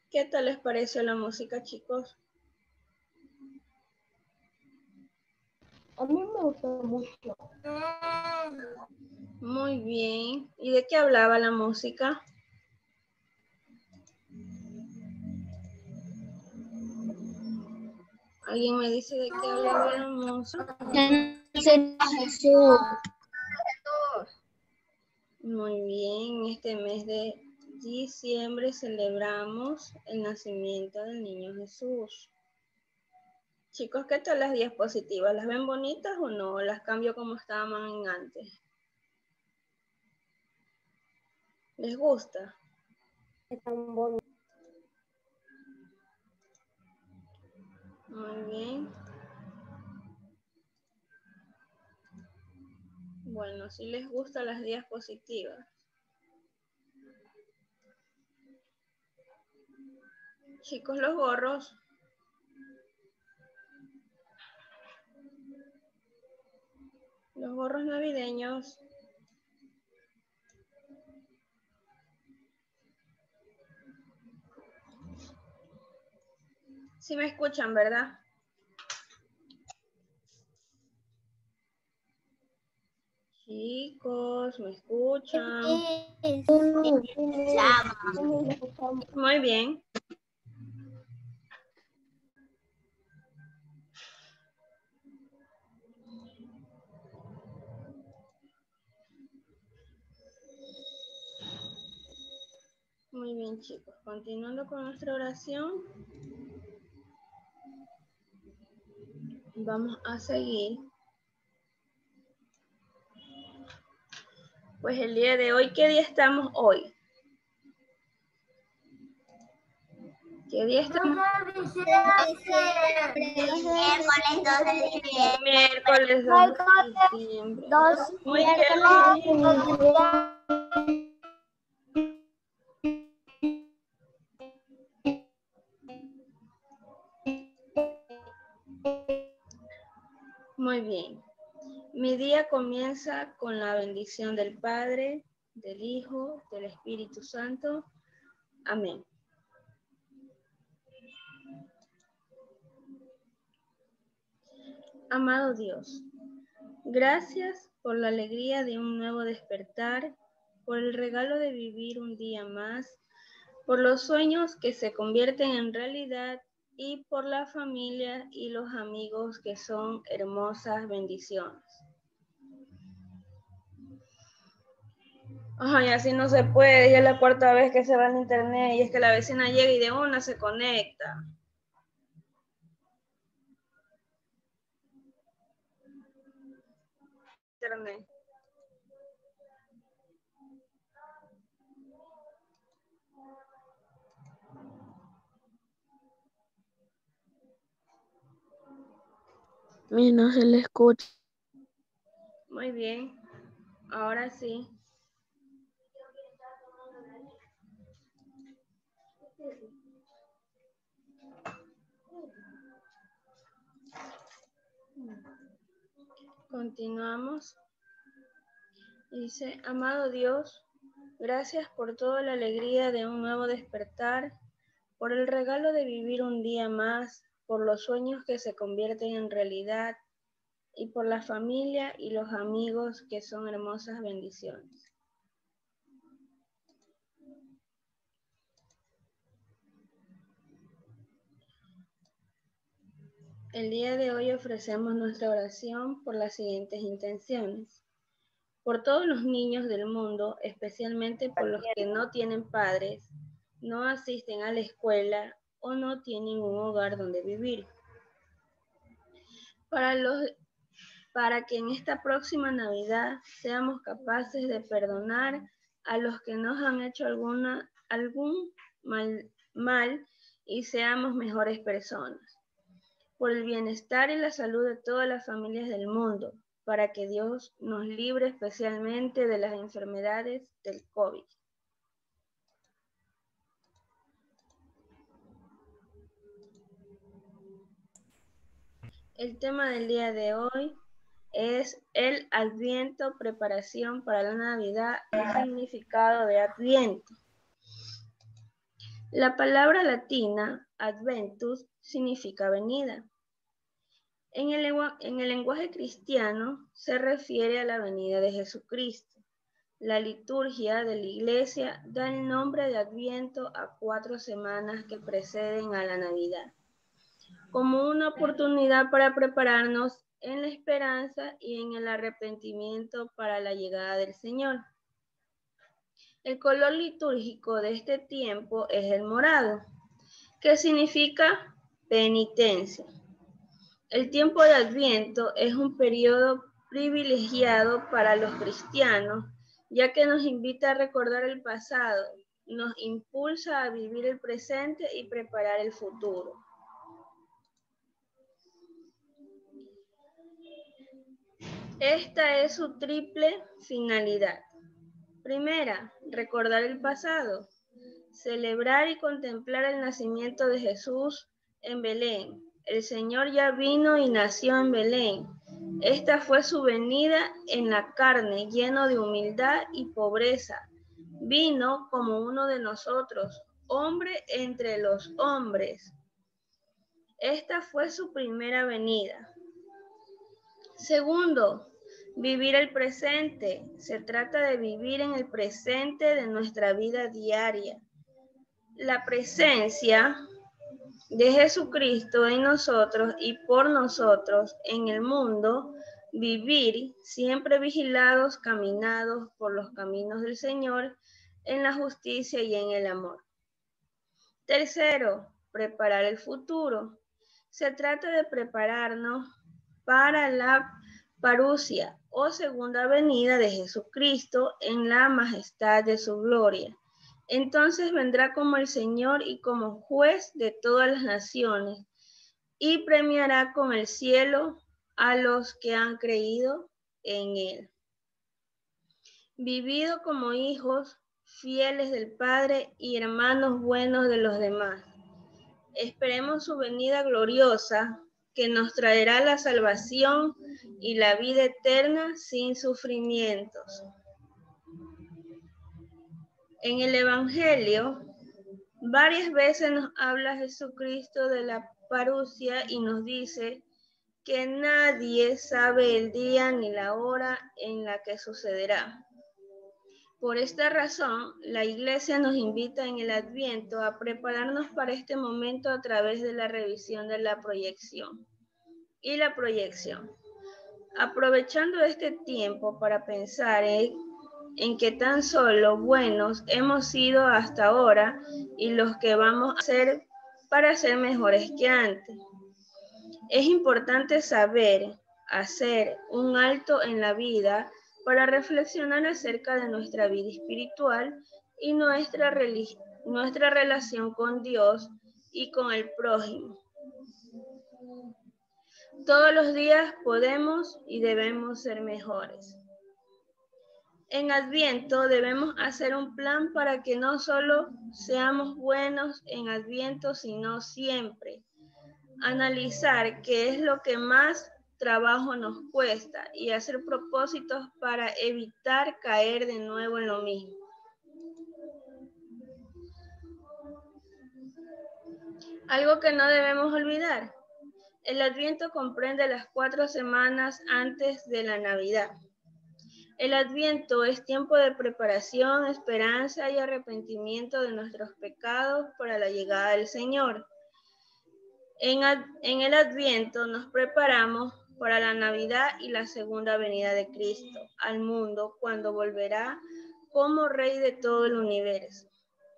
¿Qué tal les pareció la música, chicos? A mí me gustó mucho. Muy bien. ¿Y de qué hablaba la música? ¿Alguien me dice de qué hablaba la música? Jesús. Muy bien. Este mes de diciembre celebramos el nacimiento del niño Jesús. Chicos, ¿qué tal las diapositivas? ¿Las ven bonitas o no? ¿Las cambio como estaban antes? ¿Les gusta? Están bonitos. Muy bien. Bueno, si les gustan las diapositivas. Chicos, los gorros. Los gorros navideños. Sí me escuchan, ¿verdad? Chicos, ¿me escuchan? Muy bien. Muy bien, chicos. Continuando con nuestra oración, vamos a seguir. Pues el día de hoy, ¿qué día estamos hoy? ¿Qué día estamos? Miércoles 2 de diciembre. Muy bien. Muy bien. Mi día comienza con la bendición del Padre, del Hijo, del Espíritu Santo. Amén. Amado Dios, gracias por la alegría de un nuevo despertar, por el regalo de vivir un día más, por los sueños que se convierten en realidad y por la familia y los amigos que son hermosas bendiciones. Ay, así no se puede, ya es la cuarta vez que se va el internet y es que la vecina llega y de una se conecta. Internet. No se le escucha. Muy bien, ahora sí. Continuamos. Dice, amado Dios, gracias por toda la alegría de un nuevo despertar, por el regalo de vivir un día más, por los sueños que se convierten en realidad y por la familia y los amigos que son hermosas bendiciones. El día de hoy ofrecemos nuestra oración por las siguientes intenciones. Por todos los niños del mundo, especialmente por los que no tienen padres, no asisten a la escuela o no tienen un hogar donde vivir. Para que en esta próxima Navidad seamos capaces de perdonar a los que nos han hecho algún mal y seamos mejores personas. Por el bienestar y la salud de todas las familias del mundo, para que Dios nos libre especialmente de las enfermedades del COVID. El tema del día de hoy es el Adviento, preparación para la Navidad y significado de Adviento. La palabra latina adventus significa venida. En el lenguaje cristiano se refiere a la venida de Jesucristo. La liturgia de la Iglesia da el nombre de Adviento a 4 semanas que preceden a la Navidad, como una oportunidad para prepararnos en la esperanza y en el arrepentimiento para la llegada del Señor. El color litúrgico de este tiempo es el morado, que significa penitencia. El tiempo de Adviento es un periodo privilegiado para los cristianos, ya que nos invita a recordar el pasado, nos impulsa a vivir el presente y preparar el futuro. Esta es su triple finalidad. Primera, recordar el pasado, celebrar y contemplar el nacimiento de Jesús en Belén. El Señor ya vino y nació en Belén. Esta fue su venida en la carne, lleno de humildad y pobreza. Vino como uno de nosotros, hombre entre los hombres. Esta fue su primera venida. Segundo, vivir el presente. Se trata de vivir en el presente de nuestra vida diaria. La presencia de Jesucristo en nosotros y por nosotros en el mundo, vivir siempre vigilados, caminados por los caminos del Señor en la justicia y en el amor. Tercero, preparar el futuro. Se trata de prepararnos para la parusia o segunda venida de Jesucristo en la majestad de su gloria. Entonces vendrá como el Señor y como juez de todas las naciones y premiará con el cielo a los que han creído en Él. Vivido como hijos fieles del Padre y hermanos buenos de los demás. Esperemos su venida gloriosa, que nos traerá la salvación y la vida eterna sin sufrimientos. En el Evangelio, varias veces nos habla Jesucristo de la parusia y nos dice que nadie sabe el día ni la hora en la que sucederá. Por esta razón, la Iglesia nos invita en el Adviento a prepararnos para este momento a través de la revisión de la proyección y la proyección. Aprovechando este tiempo para pensar en que tan solo buenos hemos sido hasta ahora y los que vamos a ser para ser mejores que antes. Es importante saber hacer un alto en la vida para reflexionar acerca de nuestra vida espiritual y nuestra relación con Dios y con el prójimo. Todos los días podemos y debemos ser mejores. En Adviento debemos hacer un plan para que no solo seamos buenos en Adviento, sino siempre. Analizar qué es lo que más trabajo nos cuesta y hacer propósitos para evitar caer de nuevo en lo mismo. Algo que no debemos olvidar. El Adviento comprende las 4 semanas antes de la Navidad. El Adviento es tiempo de preparación, esperanza y arrepentimiento de nuestros pecados para la llegada del Señor. En el Adviento nos preparamos para la Navidad y la segunda venida de Cristo al mundo cuando volverá como Rey de todo el universo.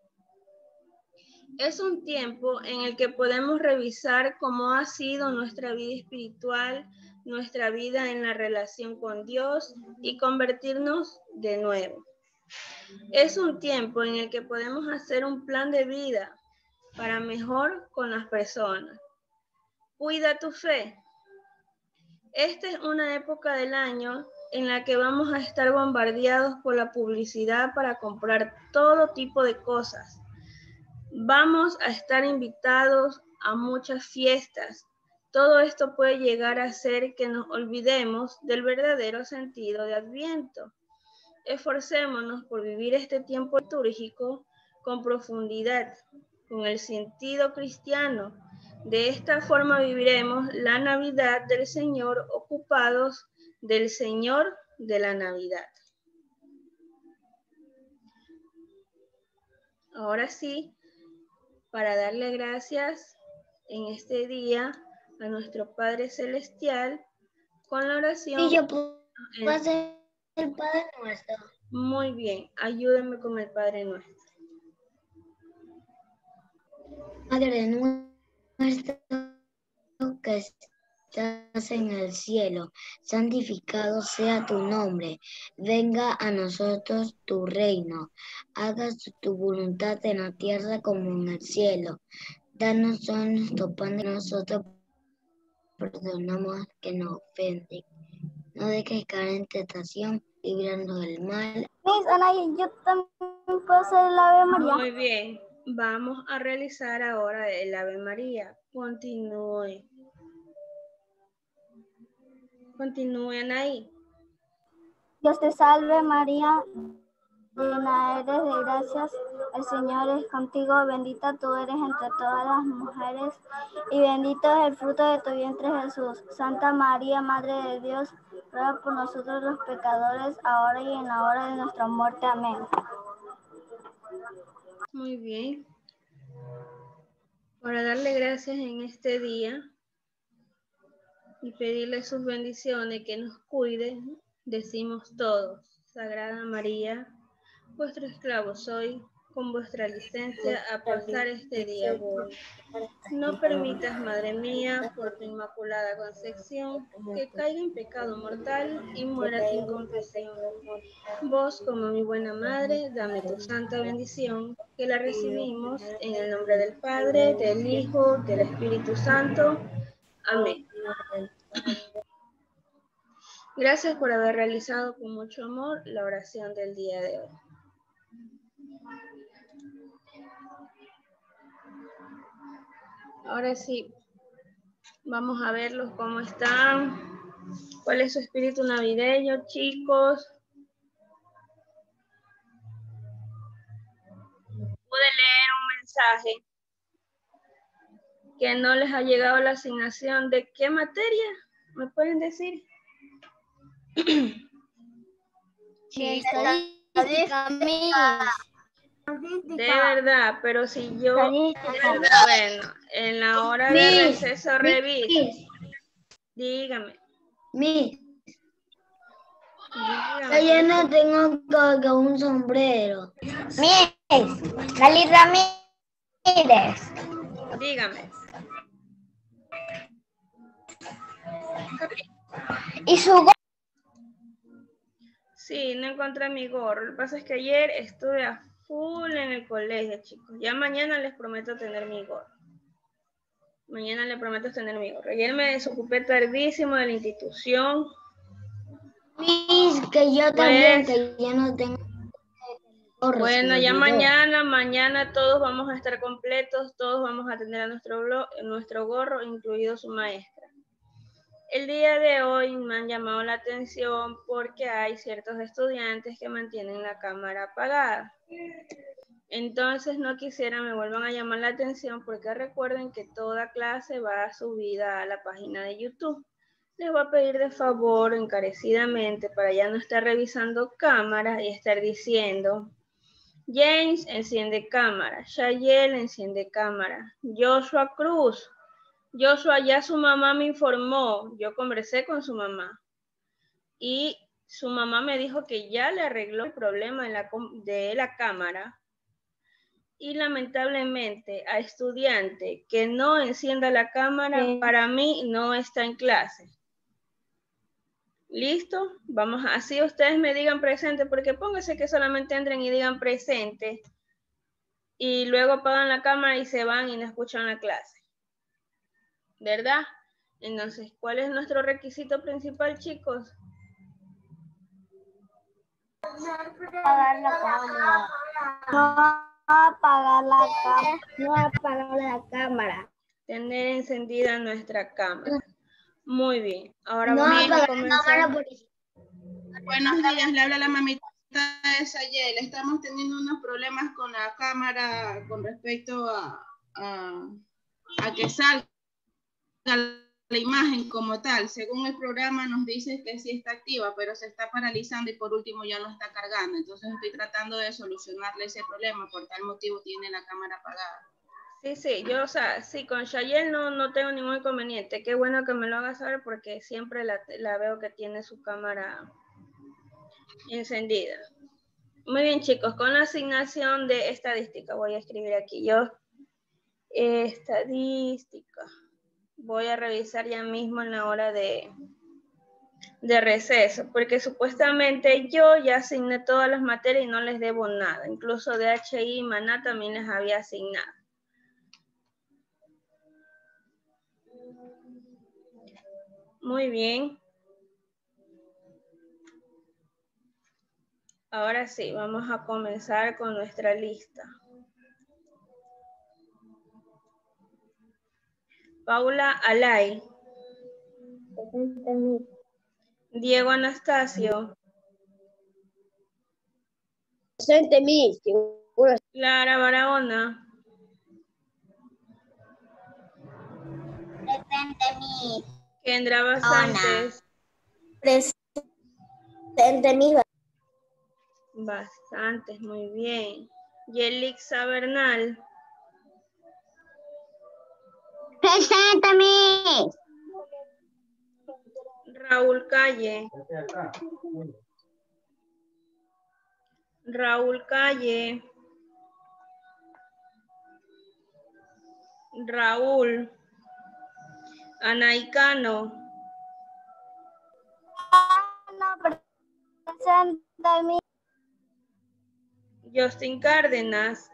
Es un tiempo en el que podemos revisar cómo ha sido nuestra vida espiritual, nuestra vida en la relación con Dios y convertirnos de nuevo. Es un tiempo en el que podemos hacer un plan de vida para mejor con las personas. Cuida tu fe. Esta es una época del año en la que vamos a estar bombardeados por la publicidad para comprar todo tipo de cosas. Vamos a estar invitados a muchas fiestas. Todo esto puede llegar a hacer que nos olvidemos del verdadero sentido de Adviento. Esforcémonos por vivir este tiempo litúrgico con profundidad con el sentido cristiano. De esta forma viviremos la Navidad del Señor ocupados del Señor de la Navidad. Ahora sí, para darle gracias en este día a nuestro Padre Celestial con la oración. Sí, yo puedo hacer el Padre Nuestro. Muy bien, ayúdenme con el Padre Nuestro. Padre nuestro que estás en el cielo, santificado sea tu nombre. Venga a nosotros tu reino. Hágase tu voluntad en la tierra como en el cielo. Danos hoy nuestro pan de nosotros. Perdonamos que nos ofenden. No dejes caer en tentación, líbranos del mal. Miss Anaí, yo también puedo hacer el Ave María. Muy bien, vamos a realizar ahora el Ave María. Continúe. Continúen ahí. Dios te salve María, llena eres de gracias, el Señor es contigo, bendita tú eres entre todas las mujeres y bendito es el fruto de tu vientre Jesús. Santa María, Madre de Dios, ruega por nosotros los pecadores, ahora y en la hora de nuestra muerte. Amén. Muy bien. Para darle gracias en este día y pedirle sus bendiciones, que nos cuide, decimos todos: Sagrada María, vuestro esclavo soy, con vuestra licencia a pasar este día voy. No permitas, Madre mía, por tu inmaculada concepción, que caiga en pecado mortal y muera sin confesión. Vos, como mi buena madre, dame tu santa bendición, que la recibimos en el nombre del Padre, del Hijo, del Espíritu Santo. Amén. Gracias por haber realizado con mucho amor la oración del día de hoy. Ahora sí, vamos a verlos cómo están. ¿Cuál es su espíritu navideño, chicos? Pude leer un mensaje que no les ha llegado la asignación. ¿De qué materia? ¿Me pueden decir? Estadística, Miss. De verdad, pero si yo, bueno, en la hora de receso reviso. Dígame. Miss, yo no tengo como un sombrero. Miss, Dalí Ramírez. Dígame. ¿Y su gorro? Sí, no encontré mi gorro. Lo que pasa es que ayer estuve a full en el colegio, chicos. Ya mañana les prometo tener mi gorro. Mañana les prometo tener mi gorro. Ayer me desocupé tardísimo de la institución. Miss, que yo también, que ya no tengo gorro. Bueno, ya mañana todos vamos a estar completos, todos vamos a tener a nuestro gorro, incluido su maestra. El día de hoy me han llamado la atención porque hay ciertos estudiantes que mantienen la cámara apagada. Entonces no quisiera me vuelvan a llamar la atención, porque recuerden que toda clase va subida a la página de YouTube. Les voy a pedir de favor encarecidamente, para ya no estar revisando cámaras y estar diciendo: James enciende cámara, Shayel enciende cámara, Joshua Cruz. Joshua, ya su mamá me informó, yo conversé con su mamá y su mamá me dijo que ya le arregló el problema de la cámara, y lamentablemente a estudiante que no encienda la cámara, para mí no está en clase. ¿Listo? Vamos, así ustedes me digan presente, porque pónganse que solamente entren y digan presente y luego apagan la cámara y se van y no escuchan la clase. ¿Verdad? Entonces, ¿cuál es nuestro requisito principal, chicos? Apagar la cámara. No apagar la cámara. Tener encendida nuestra cámara. Muy bien. Ahora vamos a comenzar. Buenos días, le habla la mamita es ayer, estamos teniendo unos problemas con la cámara con respecto a que salga la imagen como tal. Según el programa nos dice que sí está activa, pero se está paralizando y por último ya no está cargando. Entonces estoy tratando de solucionarle ese problema, por tal motivo tiene la cámara apagada. Sí, yo, o sea, sí, con Shayel no tengo ningún inconveniente. Qué bueno que me lo hagas saber porque siempre la veo que tiene su cámara encendida. Muy bien, chicos, con la asignación de estadística, voy a escribir aquí yo, estadística. Voy a revisar ya mismo en la hora de receso, porque supuestamente yo ya asigné todas las materias y no les debo nada. Incluso DHI y Maná también les había asignado. Muy bien. Ahora sí, vamos a comenzar con nuestra lista. Paula Alay. Diego Anastasio. Presente, Miss. Clara Barahona. Presente, Miss. Kendra Basantes. Presente, Miss. Bastantes, muy bien. Yelixa Bernal. Presente, Miss. Raúl Calle. Raúl Calle. Raúl. Anaicano. Presente, Miss. Justin Cárdenas.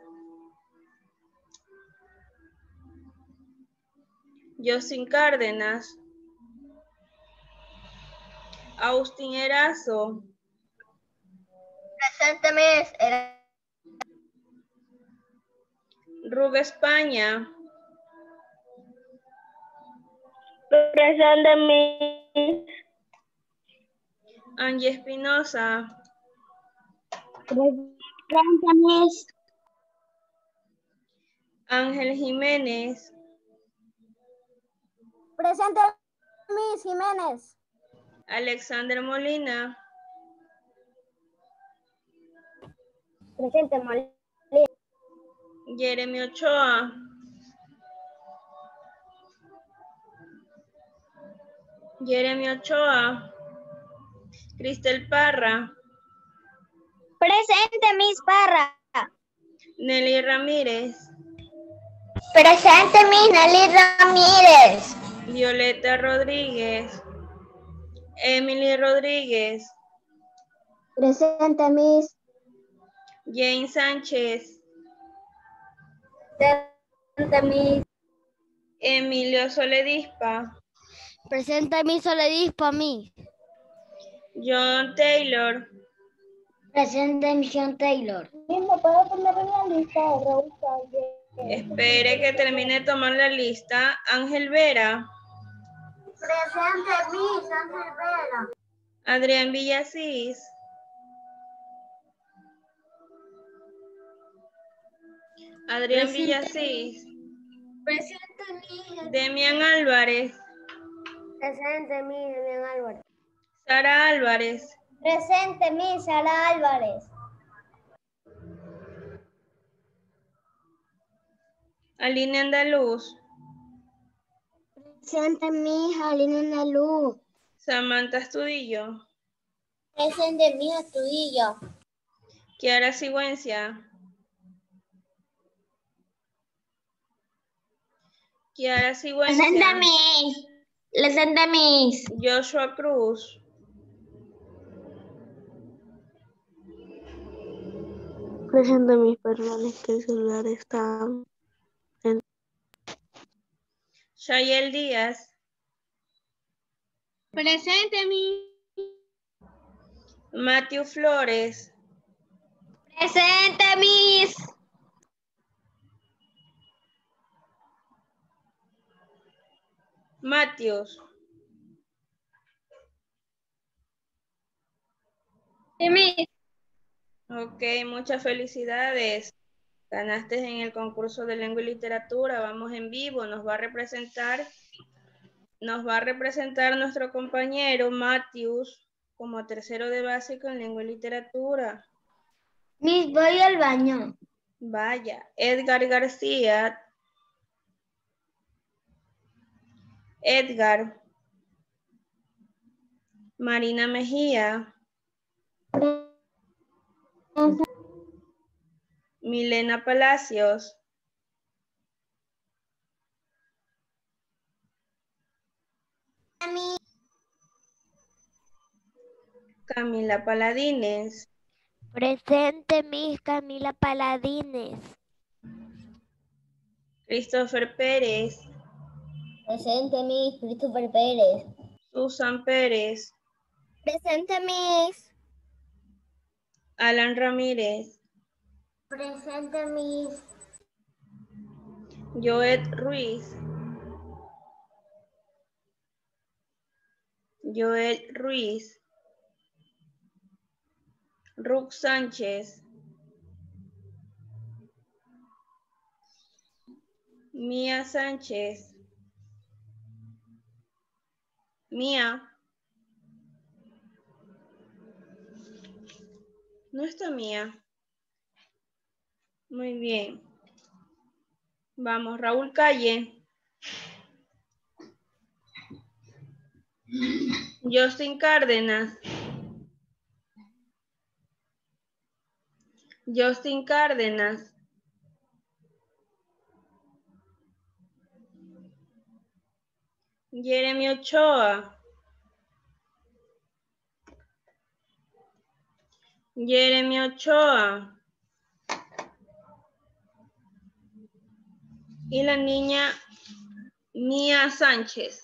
Justin Cárdenas. Austin Erazo. Presente, Miss. Rubén España. Presente, Miss. Angie Espinosa. Presente, Miss. Ángel Jiménez. Presente, Miss Jiménez. Alexander Molina. Presente, Molina. Jeremy Ochoa. Jeremy Ochoa. Cristel Parra. Presente, Miss Parra. Nelly Ramírez. Presente, Miss Nelly Ramírez. Violeta Rodríguez. Emily Rodríguez. Presente, Miss. Jane Sánchez. Presente, Miss. Emilio Soledispa. Presente, Miss Soledispa, Miss. John Taylor. Presente, Miss John Taylor. ¿Me puedo poner en la lista de Raúl Calle? Espere que termine de tomar la lista. Ángel Vera. Presente, Miss Ángel Vera. Adrián Villasís. Adrián Villasís. Presente, Miss. Demian Álvarez. Presente, Miss Demian Álvarez. Sara Álvarez. Presente, Miss Sara Álvarez. Aline Andaluz. Presente, Miss Aline Andaluz. Samantha Estudillo. Presente, Miss Estudillo. Kiara Sigüencia. Kiara Sigüencia. Presente, Miss. Presente, Miss. Joshua Cruz. Presente, Miss, perdón, es que el celular está en... Shayel Díaz. Presente, Miss. Matthew Flores. Presente, Miss. Matthews. Miss. Ok, muchas felicidades. Ganaste en el concurso de lengua y literatura. Vamos en vivo. Nos va a representar nuestro compañero Matthews como tercero de básico en lengua y literatura. Miss, voy al baño. Vaya, Edgar García. Edgar. Marina Mejía. Milena Palacios. Camila Paladines. Presente, Miss Camila Paladines. Christopher Pérez. Presente, Miss Christopher Pérez. Susan Pérez. Presente, Miss. Alan Ramírez. Presente, Miss. Joet Ruiz. Joet Ruiz. Ruth Sánchez. Mía Sánchez. Mía. No está Mía. Muy bien. Vamos, Raúl Calle. Justin Cárdenas. Justin Cárdenas. Jeremy Ochoa. Jeremy Ochoa. Y la niña Mía Sánchez.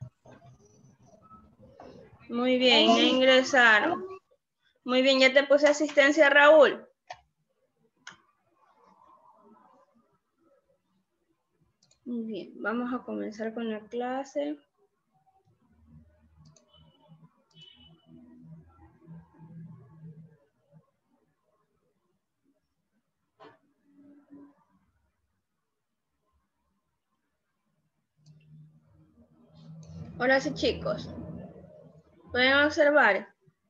Muy bien, ya ingresaron. Muy bien, ya te puse asistencia, Raúl. Muy bien, vamos a comenzar con la clase. Ahora sí, chicos. Pueden observar.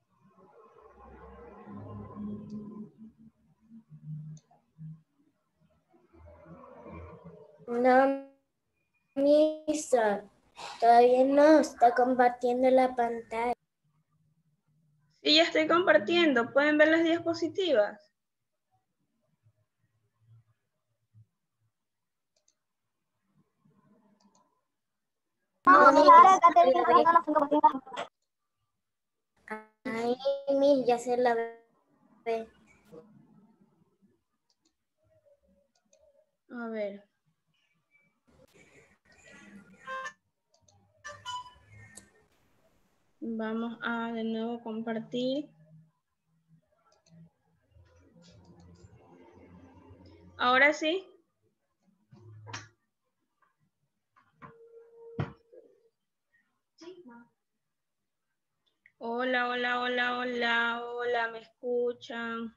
No, Misa. Todavía no está compartiendo la pantalla. Sí, ya estoy compartiendo. ¿Pueden ver las diapositivas? Ay, Miss, ya se la ve. A ver. Vamos a de nuevo compartir. Ahora sí. Hola, hola, hola, hola, hola, ¿me escuchan?